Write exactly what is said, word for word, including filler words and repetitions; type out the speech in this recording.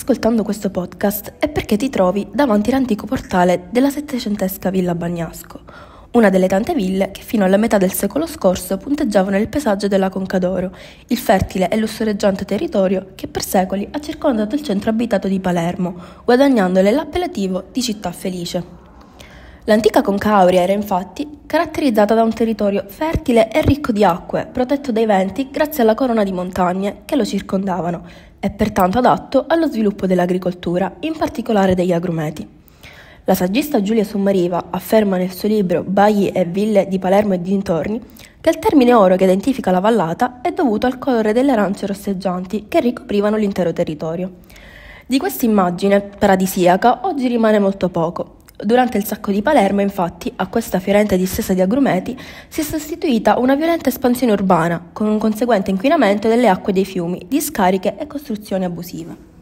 ascoltando questo podcast è perché ti trovi davanti all'antico portale della settecentesca Villa Bagnasco, una delle tante ville che fino alla metà del secolo scorso punteggiavano il paesaggio della Conca d'Oro, il fertile e lussureggiante territorio che per secoli ha circondato il centro abitato di Palermo, guadagnandole l'appellativo di città felice. L'antica Conca Aurea era infatti caratterizzata da un territorio fertile e ricco di acque, protetto dai venti grazie alla corona di montagne che lo circondavano e pertanto adatto allo sviluppo dell'agricoltura, in particolare degli agrumeti. La saggista Giulia Sommariva afferma nel suo libro Baie e ville di Palermo e dintorni che il termine oro che identifica la vallata è dovuto al colore delle arance rosseggianti che ricoprivano l'intero territorio. Di questa immagine paradisiaca oggi rimane molto poco. Durante il sacco di Palermo, infatti, a questa fiorente distesa di agrumeti si è sostituita una violenta espansione urbana, con un conseguente inquinamento delle acque dei fiumi, discariche e costruzioni abusive.